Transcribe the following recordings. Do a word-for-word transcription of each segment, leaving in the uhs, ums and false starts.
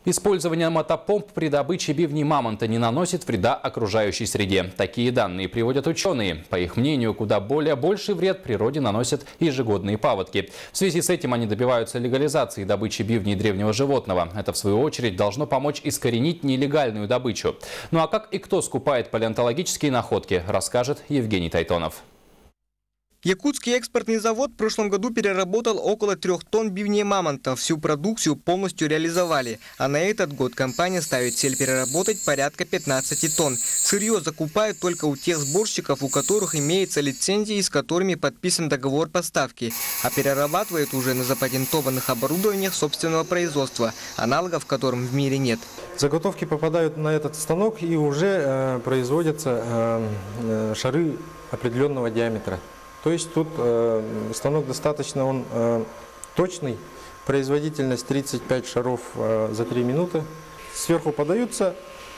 Использование мотопомп при добыче бивней мамонта не наносит вреда окружающей среде. Такие данные приводят ученые. По их мнению, куда более больший вред природе наносят ежегодные паводки. В связи с этим они добиваются легализации добычи бивней древнего животного. Это, в свою очередь, должно помочь искоренить нелегальную добычу. Ну а как и кто скупает палеонтологические находки, расскажет Евгений Тайтонов. Якутский экспортный завод в прошлом году переработал около трех тонн бивней мамонта. Всю продукцию полностью реализовали. А на этот год компания ставит цель переработать порядка пятнадцати тонн. Сырье закупают только у тех сборщиков, у которых имеется лицензия и с которыми подписан договор поставки. А перерабатывают уже на запатентованных оборудованиях собственного производства, аналогов которым в мире нет. Заготовки попадают на этот станок и уже э, производятся э, э, шары определенного диаметра. То есть тут э, станок достаточно он э, точный, производительность тридцать пять шаров э, за три минуты. Сверху подаются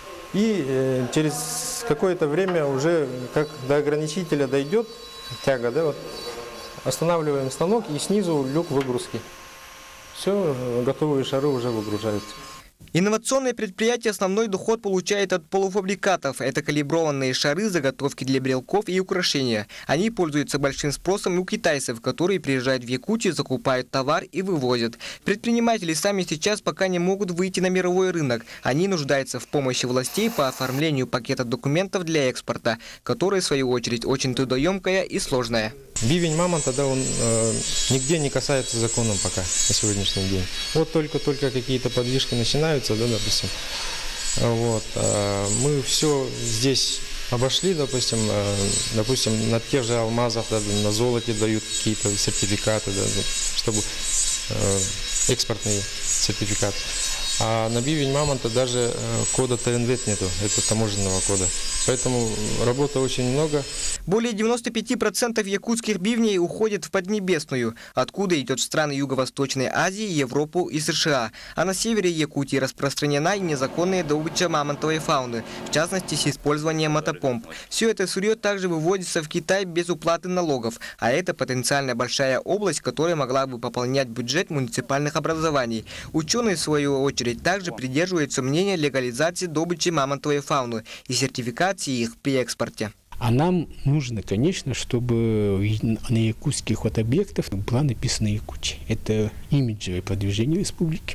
и э, через какое-то время уже как до ограничителя дойдет тяга, да, вот, останавливаем станок и снизу люк выгрузки. Все, готовые шары уже выгружаются. Инновационное предприятие основной доход получает от полуфабрикатов. Это калиброванные шары, заготовки для брелков и украшения. Они пользуются большим спросом у китайцев, которые приезжают в Якутию, закупают товар и вывозят. Предприниматели сами сейчас пока не могут выйти на мировой рынок. Они нуждаются в помощи властей по оформлению пакета документов для экспорта, которая, в свою очередь, очень трудоемкая и сложная. Бивень мамонта, да, он э, нигде не касается законом пока на сегодняшний день. Вот только-только какие-то подвижки начинаются, да, допустим. Вот, э, мы все здесь обошли, допустим, э, допустим, на тех же алмазах, да, на золоте дают какие-то сертификаты, да, чтобы э, экспортные сертификаты. А на бивень мамонта даже кода ТНВЭТ нету, это таможенного кода. Поэтому работы очень много. Более девяноста пяти процентов якутских бивней уходит в Поднебесную, откуда идет в страны Юго-Восточной Азии, Европу и США. А на севере Якутии распространена и незаконная добыча мамонтовой фауны, в частности с использованием мотопомп. Все это сырье также выводится в Китай без уплаты налогов, а это потенциально большая область, которая могла бы пополнять бюджет муниципальных образований. Ученые, в свою очередь, также придерживаются мнения легализации добычи мамонтовой фауны и сертификации их при экспорте. А нам нужно, конечно, чтобы на якутских вот объектах была написана Якутия. Это имиджевое продвижение республики.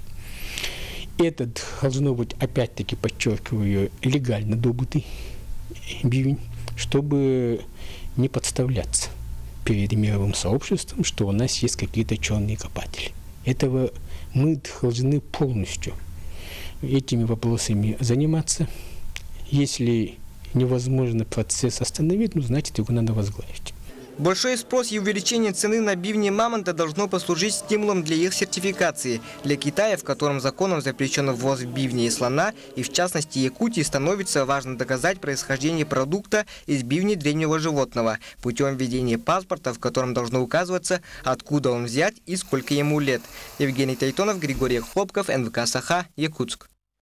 Это должно быть, опять-таки, подчеркиваю, легально добытый бивень, чтобы не подставляться перед мировым сообществом, что у нас есть какие-то черные копатели. Этого мы должны полностью этими вопросами заниматься. Если невозможно процесс остановить, ну, значит, его надо возглавить. Большой спрос и увеличение цены на бивни мамонта должно послужить стимулом для их сертификации. Для Китая, в котором законом запрещен ввоз бивней и слона, и в частности Якутии, становится важно доказать происхождение продукта из бивней древнего животного путем введения паспорта, в котором должно указываться, откуда он взят и сколько ему лет. Евгений Тайтонов, Григорий Хлопков, эн вэ ка «Саха», Якутск.